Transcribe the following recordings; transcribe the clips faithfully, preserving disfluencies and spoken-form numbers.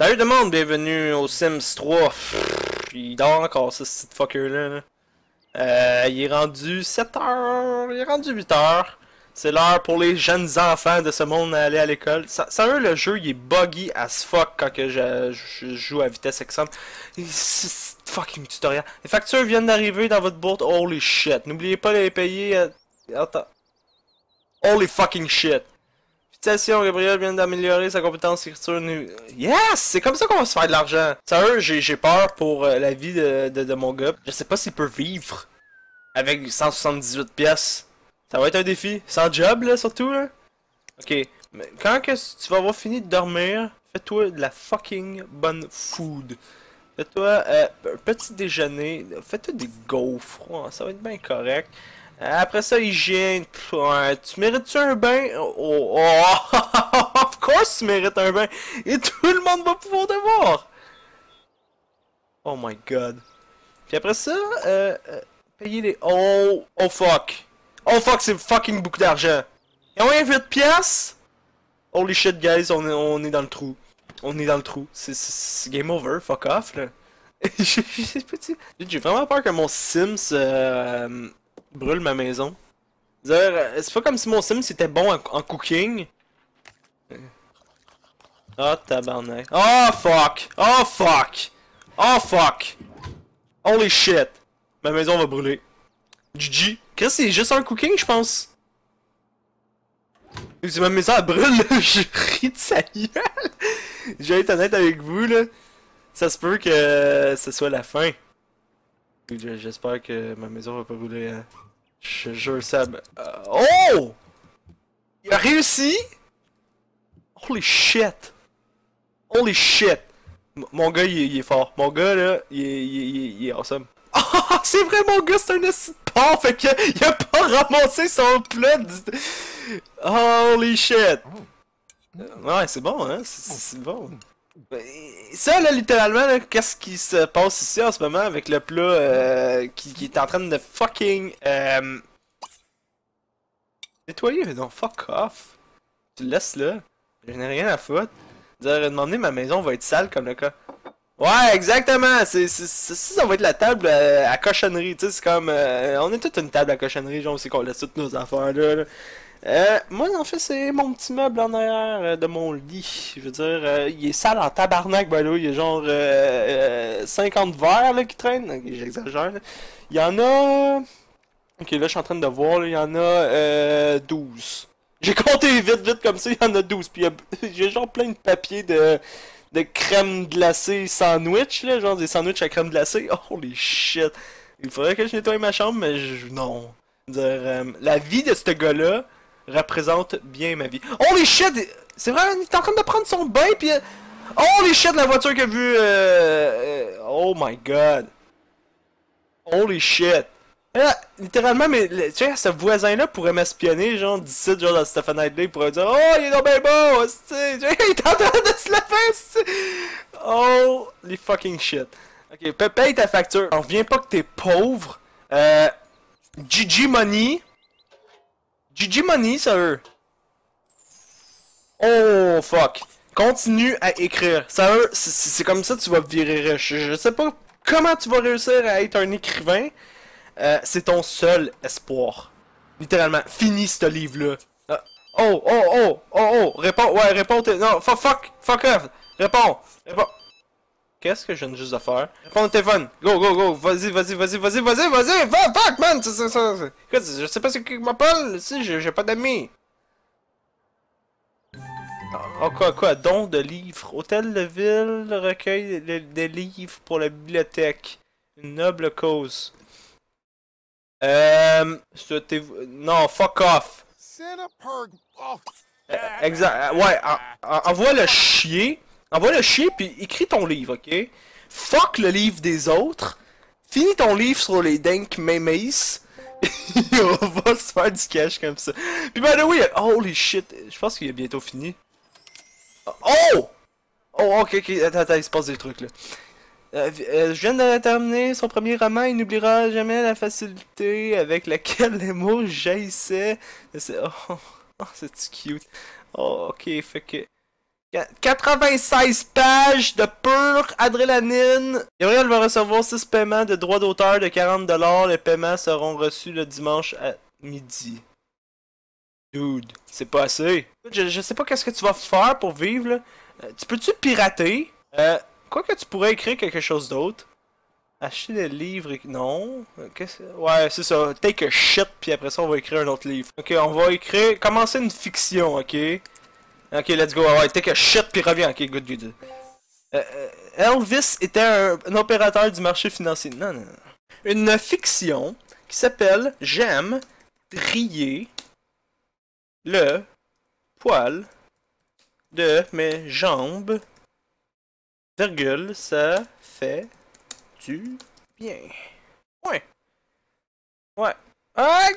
Salut tout le monde, bienvenue au Sims trois. Pff, il dort encore ce petit fucker là. là. Euh, il est rendu sept heures, il est rendu huit heures. C'est l'heure pour les jeunes enfants de ce monde d'aller à l'école. Sérieux, le jeu il est buggy as fuck quand que je, je joue à vitesse extrême. C'est fucking tutoriel. Les factures viennent d'arriver dans votre boîte. Holy shit. N'oubliez pas de les payer. À... Attends. Holy fucking shit. Félicitations, Gabriel vient d'améliorer sa compétence d'écriture. Yes! C'est comme ça qu'on va se faire de l'argent. Sérieux, j'ai j'ai peur pour euh, la vie de, de, de mon gars. Je sais pas s'il peut vivre avec cent soixante-dix-huit pièces. Ça va être un défi. Sans job, là, surtout, là. Ok. Mais quand que tu vas avoir fini de dormir, fais-toi de la fucking bonne food. Fais-toi euh, un petit déjeuner. Fais-toi des gaufres. Oh, ça va être bien correct. Après ça, hygiène. Pff, ouais, tu mérites-tu un bain? Oh, oh, of course tu mérites un bain. Et tout le monde va pouvoir te voir. Oh my god. Puis après ça, euh, euh, payer les... Oh, oh fuck. Oh fuck, c'est fucking beaucoup d'argent. Ils ont huit pièces. Holy shit, guys, on est, on est dans le trou. On est dans le trou. C'est game over, fuck off, là. J'ai vraiment peur que mon Sims... Euh, brûle ma maison. C'est pas comme si mon Sims était bon en, en cooking. Oh tabarnak. Oh fuck. Oh fuck. Oh fuck. Holy shit. Ma maison va brûler. G G. Chris, c'est juste un cooking, je pense. Si ma maison elle brûle, là, je ris de sa gueule. Je vais être honnête avec vous, là. Ça se peut que ce soit la fin. J'espère que ma maison va pas brûler. Hein. Je jure ça. Euh, oh! Il a réussi! Holy shit! Holy shit! M mon gars, il est, il est fort. Mon gars, là, il est, il est, il est, il est awesome. Ah! C'est vrai, mon gars, c'est un assis de porc! Fait que il a pas ramassé son plat! Du... Holy shit! Ouais, c'est bon, hein? C'est bon. Ça, là, littéralement, qu'est-ce qui se passe ici en ce moment avec le plat euh, qui, qui est en train de fucking euh, nettoyer? Non, fuck off. Tu le laisses là. Je n'ai rien à foutre. Dire, demander ma maison va être sale comme le cas. Ouais, exactement. C'est ça va être la table euh, à cochonnerie. Tu sais, c'est comme. Euh, on est toute une table à cochonnerie, genre, c'est qu'on laisse toutes nos affaires là. là. Euh, moi, en fait, c'est mon petit meuble en arrière euh, de mon lit. Je veux dire, euh, il est sale en tabarnak, ben là. Il y a genre euh, euh, cinquante verres là, qui traînent. Okay, j'exagère. Il y en a... Ok, là, je suis en train de voir. Là, il y en a euh, douze. J'ai compté vite, vite comme ça. Il y en a douze. Puis j'ai genre plein de papier de, de crème glacée sandwich. Là, genre des sandwichs à crème glacée. Holy shit. Il faudrait que je nettoie ma chambre, mais je... non. Dire, euh, la vie de ce gars-là représente bien ma vie. Holy shit! C'est vrai, il est en train de prendre son bain, pis... Holy shit, la voiture qu'il a vue... Euh, euh, oh my god. Holy shit. Là, littéralement, mais tu sais, ce voisin-là pourrait m'espionner, genre, d'ici, genre, dans cette fenêtre-là, il pourrait dire « Oh, il est donc bien beau, c'ti! » Il est en train de se la faire, c'ti! Holy fucking shit. Ok, paye ta facture. On revient pas que t'es pauvre. Euh... G G Money. G G Money, ça eux. Oh, fuck. Continue à écrire. Ça eux, c'est comme ça que tu vas virer riche. Je sais pas comment tu vas réussir à être un écrivain. Euh, c'est ton seul espoir. Littéralement. Finis ce livre-là. Euh, oh, oh, oh, oh, oh. Réponds. Ouais, réponds. Non, fuck, fuck, fuck off. Réponds. Réponds. Qu'est-ce que je viens juste de faire? Réponds au téléphone! Go, go, go! Vas-y, vas-y, vas-y, vas-y, vas-y, vas-y! Va, fuck, man! C'est ça, ça, écoute, je sais pas ce qui m'appelle, si, j'ai pas d'amis! Oh, quoi, quoi? Don de livres. Hôtel de ville recueille des livres pour la bibliothèque. Une noble cause. Euh... Non, fuck off! Euh, exact, ouais, en, en, envoie le chier. Envoie le chier puis écris ton livre, ok? Fuck le livre des autres. Finis ton livre sur les dank mémés. On va se faire du cash comme ça. Puis by the way, holy shit, je pense qu'il est bientôt fini. Oh! Oh, ok, ok, attends, attends, il se passe des trucs là. Euh, euh, je viens de terminer son premier roman, il n'oubliera jamais la facilité avec laquelle les mots jaillissaient. Oh, oh c'est cute. Oh, ok, fait que... quatre-vingt-seize pages de pure adrénaline. Gabriel va recevoir six paiements de droits d'auteur de quarante dollars. Les paiements seront reçus le dimanche à midi. Dude, c'est pas assez. Je, je sais pas qu'est-ce que tu vas faire pour vivre, là. Euh, tu peux-tu pirater? Euh, quoi que tu pourrais écrire quelque chose d'autre. Acheter des livres... Non. Qu'est-ce... Ouais, c'est ça. Take a shit, puis après ça, on va écrire un autre livre. Ok, on va écrire... Commencer une fiction, ok? Ok, let's go. Ouais, take a shit, puis reviens. Ok, good, good. Euh, euh, Elvis était un, un opérateur du marché financier. Non, non, non. Une fiction qui s'appelle « J'aime trier le poil de mes jambes, virgule, ça fait du bien. » Ouais. Ouais. Ah,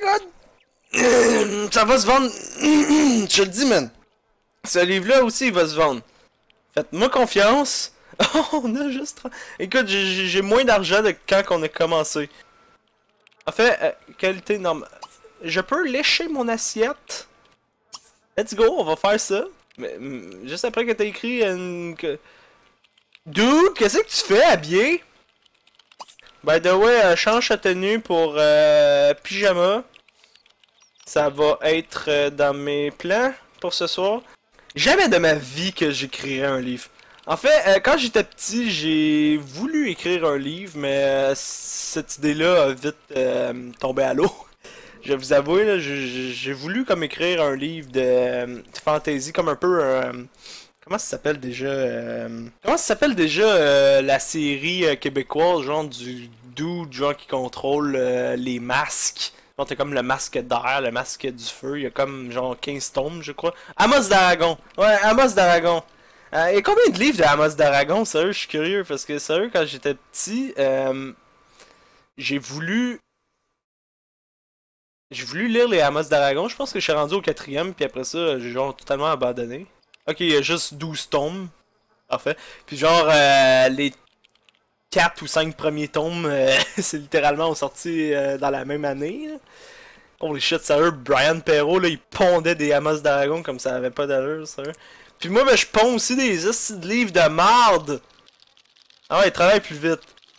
God! Ça va se vendre. Je te le dis, man. Ce livre-là aussi, il va se vendre. Faites-moi confiance. Oh, on a juste... Écoute, j'ai moins d'argent de quand on a commencé. En fait, euh, qualité normale. Je peux lécher mon assiette. Let's go, on va faire ça. Mais, juste après que t'as écrit une... Que... Dude, qu'est-ce que tu fais, habillé? By the way, euh, change ta tenue pour euh, pyjama. Ça va être euh, dans mes plans pour ce soir. Jamais de ma vie que j'écrirais un livre. En fait, euh, quand j'étais petit, j'ai voulu écrire un livre, mais euh, cette idée-là a vite euh, tombé à l'eau. Je vais vous avouer, j'ai voulu comme écrire un livre de, euh, de fantasy, comme un peu... Euh, comment ça s'appelle déjà euh, Comment ça s'appelle déjà euh, la série euh, québécoise, genre du dude, genre qui contrôle euh, les masques. Genre t'as comme le masque d'air, le masque du feu, il y a comme genre quinze tomes, je crois. Amos d'Aragon. Ouais, Amos d'Aragon. Euh, il y a combien de livres de Amos d'Aragon? Sérieux, je suis curieux, parce que sérieux, quand j'étais petit, euh, j'ai voulu... J'ai voulu lire les Amos d'Aragon, je pense que je suis rendu au quatrième, puis après ça, j'ai genre totalement abandonné. Ok, il y a juste douze tomes. Parfait. Puis genre, euh, les quatre ou cinq premiers tomes, euh, c'est littéralement sorti euh, dans la même année. Là. Holy shit, sérieux, Brian Perrault, là, il pondait des Amos d'Aragon comme ça avait pas d'allure, sérieux. Puis moi, ben, je ponds aussi des hosties de livres de marde. Ah ouais, il travaille plus vite.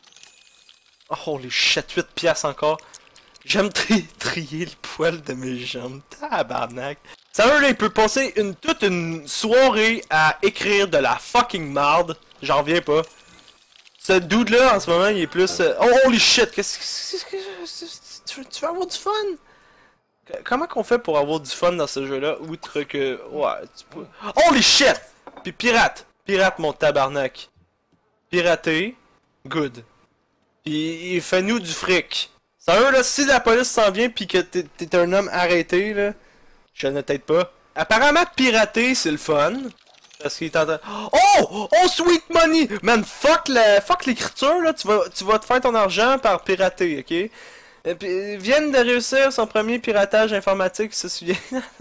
Oh, holy shit, huit piastres encore. J'aime tri trier le poil de mes jambes. Tabarnak. Sérieux, là, il peut passer une, toute une soirée à écrire de la fucking marde. J'en reviens pas. Ce dude-là, en ce moment, il est plus... Euh... Oh, holy shit! Qu'est-ce que... Tu veux, tu veux avoir du fun? Comment qu'on fait pour avoir du fun dans ce jeu-là, outre que... Ouais, tu peux... Holy shit! Puis pirate! Pirate, mon tabarnak. Pirater. Good. Puis, fais-nous du fric. Sérieux, là, si la police s'en vient pis que t'es t'es un homme arrêté, là... Je ne t'aide pas. Apparemment, pirater, c'est le fun. Parce qu'il est en train... Oh! Oh, sweet money! Man, fuck la... fuck l'écriture, là. Tu vas... tu vas te faire ton argent par pirater, ok? Et puis, viennent de réussir son premier piratage informatique, ça se souvient.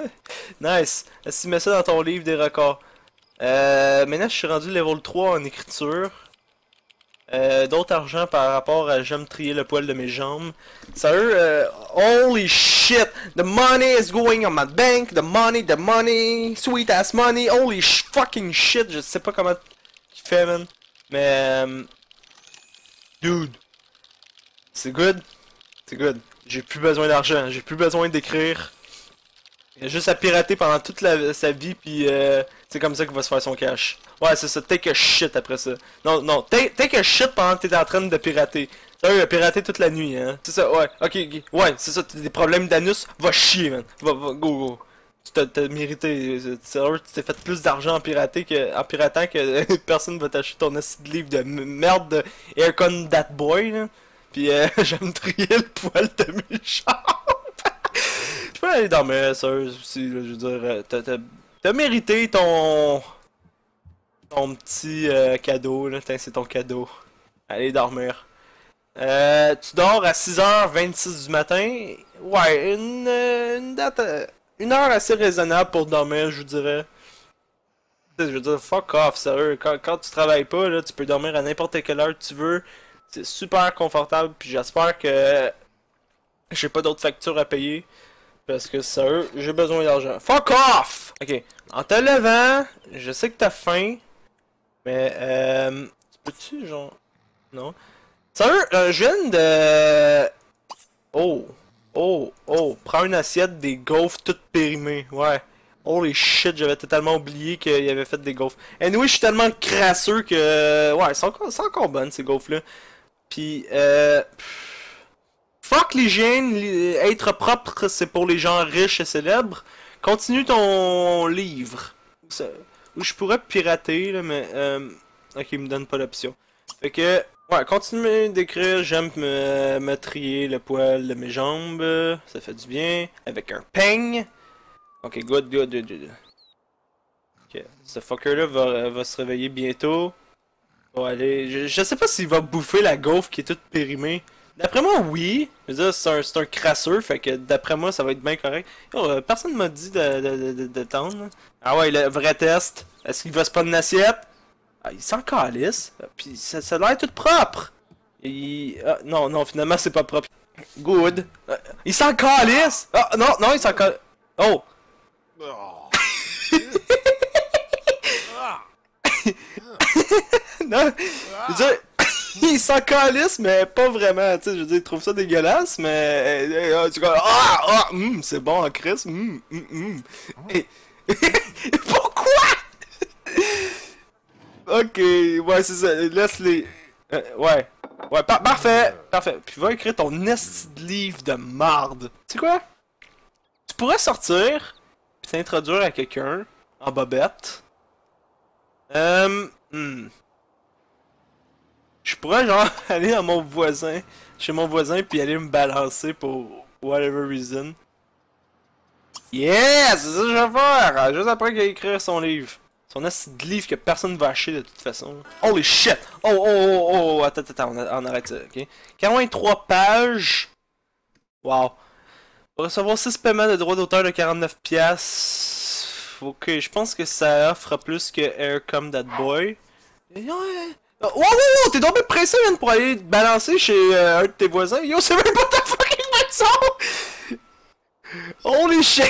Nice. Si tu mets ça dans ton livre des records. Euh, maintenant, je suis rendu level trois en écriture. Euh, D'autres argent par rapport à j'aime trier le poil de mes jambes. Sérieux, euh, holy shit! The money is going on my bank, the money, the money, sweet ass money, holy sh fucking shit! Je sais pas comment tu fais, man. Mais, euh, dude, c'est good. C'est good. J'ai plus besoin d'argent, j'ai plus besoin d'écrire. Il a juste à pirater pendant toute la, sa vie, puis euh, c'est comme ça qu'il va se faire son cash. Ouais, c'est ça, take a shit après ça. Non, non, take, take a shit pendant que t'es en train de pirater. Sérieux, il a piraté toute la nuit, hein. C'est ça, ouais, ok, ok. Ouais, c'est ça, t'as des problèmes d'anus, va chier, man. Va, va, go, go. Tu t'as t'as mérité, sérieux, tu t'es fait plus d'argent en, pirater que, en piratant que personne va t'acheter ton acide de livre de merde de Aircon That Boy, là. Pis euh, j'aime trier le poil de mes jambes. Je peux aller dormir, sérieux, aussi, là, je veux dire, t'as t'as mérité ton... ton petit euh, cadeau, là, c'est ton cadeau. Allez dormir. Euh, tu dors à six heures vingt-six du matin. Ouais, une, une date... Euh, une heure assez raisonnable pour dormir, je vous dirais. Je veux dire, fuck off, sérieux. Quand, quand tu travailles pas, là, tu peux dormir à n'importe quelle heure tu veux. C'est super confortable, puis j'espère que j'ai pas d'autres factures à payer. Parce que sérieux, j'ai besoin d'argent. Fuck off! Ok, en te levant, je sais que t'as faim, mais euh... Tu peux-tu, genre... Non. Sérieux, euh, je viens de... Oh, oh, oh, prends une assiette des gaufres toutes périmées, ouais. Holy shit, j'avais totalement oublié qu'il avait fait des gaufres. Anyway, je suis tellement crasseux que... Ouais, c'est encore, c'est encore bonne ces gaufres-là. Puis, euh... fuck l'hygiène, être propre c'est pour les gens riches et célèbres. Continue ton livre. Ou je pourrais pirater, là, mais... Euh... Ok, il me donne pas l'option. Fait que... Ouais, continue d'écrire, j'aime me, me trier le poil de mes jambes. Ça fait du bien. Avec un peigne. Ok, good, good, good, good. Ok, ce fucker-là va, va se réveiller bientôt. Bon, allez, je, je sais pas s'il va bouffer la gaufre qui est toute périmée. D'après moi, oui. Je veux dire, c'est un, un crasseur, fait que d'après moi, ça va être bien correct. Yo, euh, personne m'a dit de, de, de, de tendre. Ah ouais, le vrai test. Est-ce qu'il va se prendre une assiette? Ah, il s'en calisse. Puis ça, ça a l'air tout propre. Il... Ah, non, non, finalement, c'est pas propre. Good. Ah, il s'en calisse. Ah, non, non, il s'en calisse. Oh. Non, je veux dire, il s'en calisse, mais pas vraiment, tu sais, je veux dire, il trouve ça dégueulasse, mais... Euh, tu vois, ah, ah, mm, c'est bon en Chris, mm, mm, mm. Et... Pourquoi? Ok, ouais, c'est ça, laisse-les... Euh, ouais, ouais, par parfait, parfait. Puis va écrire ton esti de livre de marde. Tu sais quoi? Tu pourrais sortir, puis t'introduire à quelqu'un, en bobette. Euh... Hmm. Je pourrais genre aller à mon voisin, chez mon voisin, puis aller me balancer pour whatever reason. Yes! C'est ça que je vais faire! Juste après qu'il a écrit son livre. Son esti de livre que personne va acheter de toute façon. Holy shit! Oh, oh, oh, oh, attends, attends, on, on arrête ça, ok? quarante-trois pages. Wow. Pour recevoir six paiements de droits d'auteur de quarante-neuf piastres. Ok, je pense que ça offre plus que Here Come That Boy. Wow, wow, wow, t'es donc bien pressé, man, pour aller te balancer chez euh, un de tes voisins. Yo, c'est même pas ta fucking maison! Holy shit!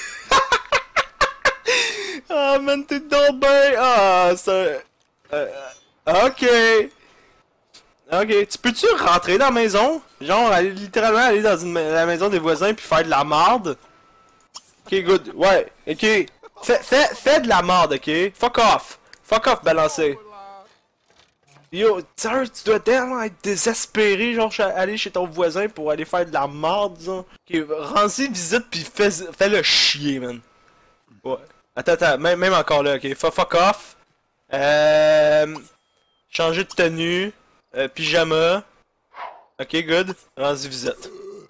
Ah, oh, man, t'es donc ben... Ah, ça... Euh, ok. Ok, tu peux-tu rentrer dans la maison? Genre, aller, littéralement aller dans une, la maison des voisins puis faire de la marde? Ok, good. Ouais, ok. Fais, fais, fais de la marde, ok? Fuck off. Fuck off, balancer. Yo, sérieux, tu dois tellement être désespéré, genre, aller chez ton voisin pour aller faire de la marde, disons. Ok, rends-y visite pis fais, fais le chier, man. Ouais. Attends, attends, même, même encore là, ok. Fuck off. Euh... Changer de tenue. Euh, pyjama. Ok, good. Rends-y visite.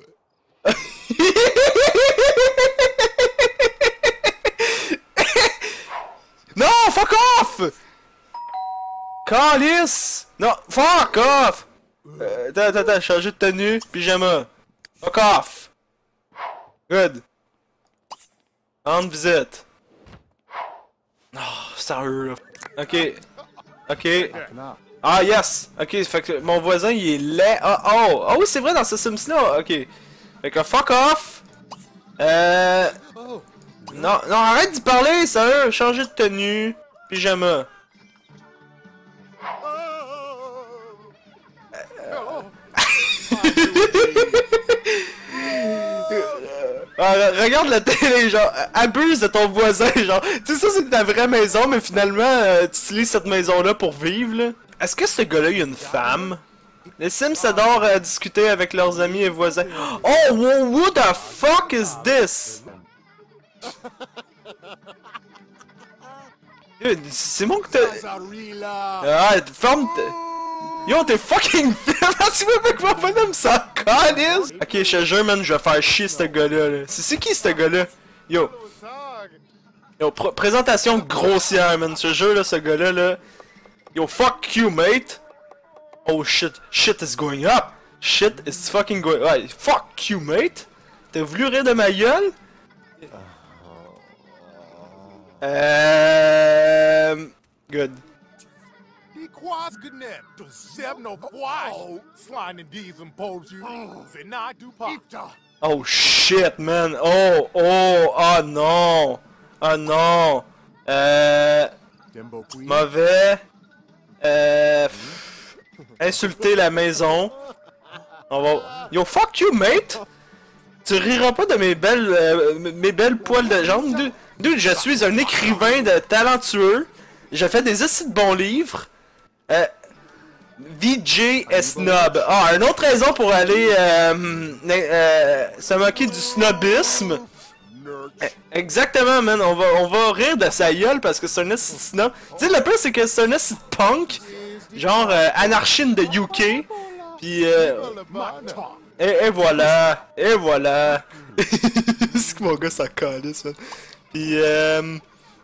Non, fuck off! Calice! Non, fuck off! Euh, attends, attends, attends, changer de tenue, pyjama. Fuck off! Good. Rendre visite. Oh, sérieux là. Ok. Ok. Ah yes! Ok, fait que mon voisin il est laid. Ah oh! Ah oui, c'est vrai dans ce Sims là! Ok. Fait que fuck off! Euh... Non, non, arrête d'y parler, sérieux! Changer de tenue, pyjama. Ah, regarde la télé, genre, abuse de ton voisin, genre, tu sais, ça c'est ta vraie maison, mais finalement, euh, tu utilises cette maison-là pour vivre, là. Est-ce que ce gars-là, il a une femme? Les Sims adorent euh, discuter avec leurs amis et voisins. Oh, wow, what the fuck is this? C'est bon que t'as... Ah, ferme... Yo, t'es fucking tu vois pas que mon bonhomme s'en calisse? Ok, je te jure, man, je vais faire chier ce gars-là. Là. C'est qui ce gars-là? Yo. Yo, pr présentation grossière, man. Je te jure, là, ce gars-là, là. Yo, fuck you, mate. Oh shit, shit is going up. Shit is fucking going... Ouais, fuck you, mate. T'as voulu rire de ma gueule? Euh... Good. Oh shit, man. Oh, oh, oh non. Oh non. Euh... Mauvais. Euh... Insulter la maison. On va... Yo, fuck you, mate! Tu riras pas de mes belles, euh, mes belles poils de jambes, dude. Dude, je suis un écrivain de talentueux. Je fais des essais de bons livres. Euh... V J est snob. Ah, une autre raison pour aller euh, euh, se moquer du snobisme. Exactement, man. On va, on va rire de sa gueule parce que c'est un esti de snob. Tu sais, le pire, c'est que c'est un esti de punk. Genre euh, anarchine de U K. Puis, euh, et, et voilà. Et voilà. C'est que mon gars, ça calisse, man. Puis, euh...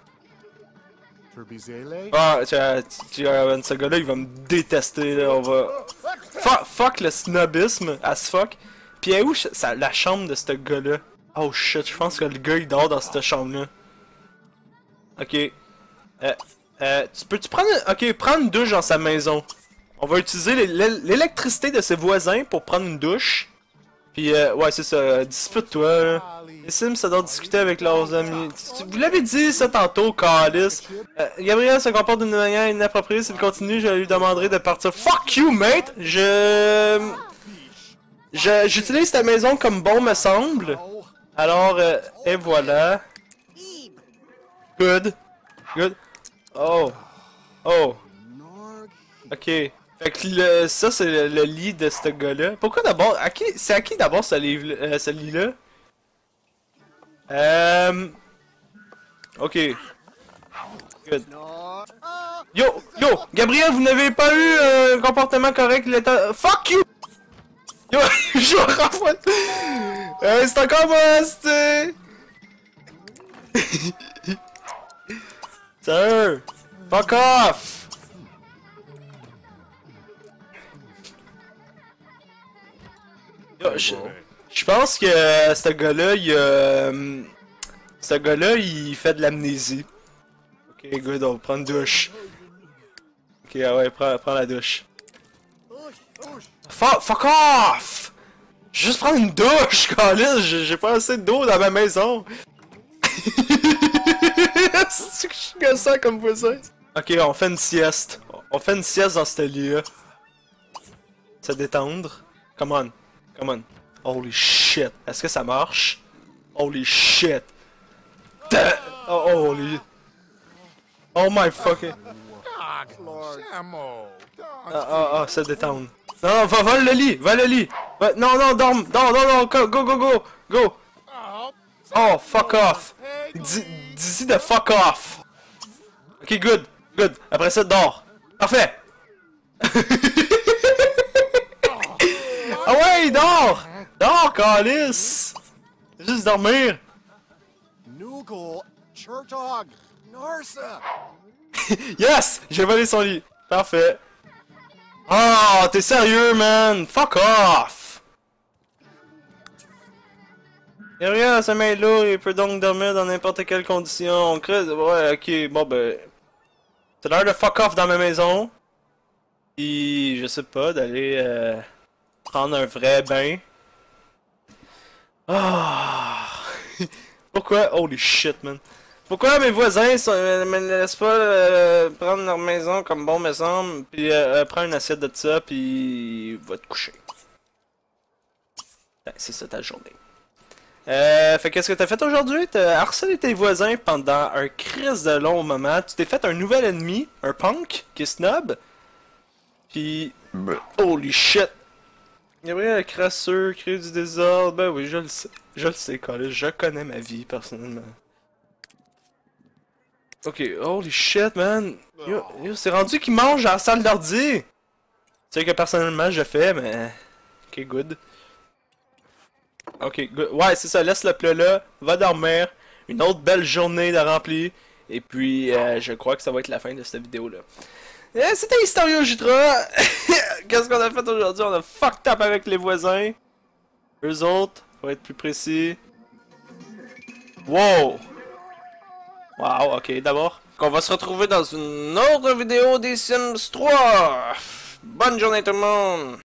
Ah, tu, tu, tu, ce gars-là, il va me détester, là, on va... Fuck, fuck le snobisme, as fuck. Pis où ça, la chambre de ce gars-là? Oh shit, je pense que le gars, il dort dans cette chambre-là. Ok. Euh, euh, tu peux-tu prendre... Ok, prendre une douche dans sa maison. On va utiliser l'électricité de ses voisins pour prendre une douche. Puis, euh, ouais, c'est ça, dispute-toi, là. Les Sims, ça doit discuter avec leurs amis. Vous l'avez dit ça tantôt, Calice. Euh, Gabriel se comporte d'une manière inappropriée. S'il continue, je lui demanderai de partir. Fuck you, mate! Je... Je... J'utilise ta maison comme bon me semble. Alors, euh, et voilà. Good. Good. Oh. Oh. Ok. Fait que le, ça, c'est le, le lit de ce gars-là. Pourquoi d'abord... C'est à qui d'abord ce, livre, euh, ce lit-là? Euh... Ok. Good. Yo! Yo! Gabriel, vous n'avez pas eu un euh, comportement correct l'état... Fuck you! Yo! Je renvoie... Euh, c'est encore moi, c'est... Sir! Fuck off! Yo, je... Je pense que euh, ce gars-là, il euh, ce gars-là, il fait de l'amnésie. Ok, good, on va prendre une douche. Ok, ah ouais, prends, prends la douche. Fuck, fuck off! Juste prendre une douche, Calice, j'ai pas assez d'eau dans ma maison. C'est que je suis gossant comme voisin. Ok, on fait une sieste. On fait une sieste dans ce lit-là. Se détendre. Come on, come on. Holy shit. Est-ce que ça marche? Holy shit. Oh, holy. Oh my fucking. Ah, ah, ah, se détendre. Non, non, va, va le lit, va le lit. Va, non, non, dorme, non, non, non, go, go, go, go, go. Oh, fuck off. Dis-y de fuck off. Ok, good, good. Après ça, dors. Parfait. Ah ouais, dors. Dors, Calice! Juste dormir! Yes! J'ai volé son lit! Parfait! Oh, t'es sérieux, man? Fuck off! Gabriel a sommeil lourd, il peut donc dormir dans n'importe quelle condition. On crée... Ouais, ok, bon ben... C'est l'heure de fuck off dans ma maison. Puis, je sais pas, d'aller euh, prendre un vrai bain. Ah! Pourquoi? Holy shit, man. Pourquoi mes voisins sont, euh, me laissent pas euh, prendre leur maison comme bon me semble, puis euh, euh, prends une assiette de ça, puis va te coucher. Ben, c'est ça ta journée. Euh, fait qu'est-ce que t'as fait aujourd'hui? T'as harcelé tes voisins pendant un crise de long moment. Tu t'es fait un nouvel ennemi, un punk, qui est snob. Puis... Holy shit! Gabriel crasseux, crée du désordre, ben oui, je le sais. Je le sais, Calice, je connais ma vie, personnellement. Ok, holy shit, man. Yo, yo c'est rendu qu'il mange dans la salle d'ordi. Tu sais que personnellement, je fais, mais... Ok, good. Ok, good. Ouais, c'est ça, laisse le plat là, va dormir. Une autre belle journée de rempli. Et puis, euh, je crois que ça va être la fin de cette vidéo-là. Euh, C'était Historio Jutra. Qu'est-ce qu'on a fait aujourd'hui? On a fucked up avec les voisins. Eux autres, pour être plus précis. Wow! Wow, ok, d'abord. On va se retrouver dans une autre vidéo des Sims trois. Bonne journée tout le monde!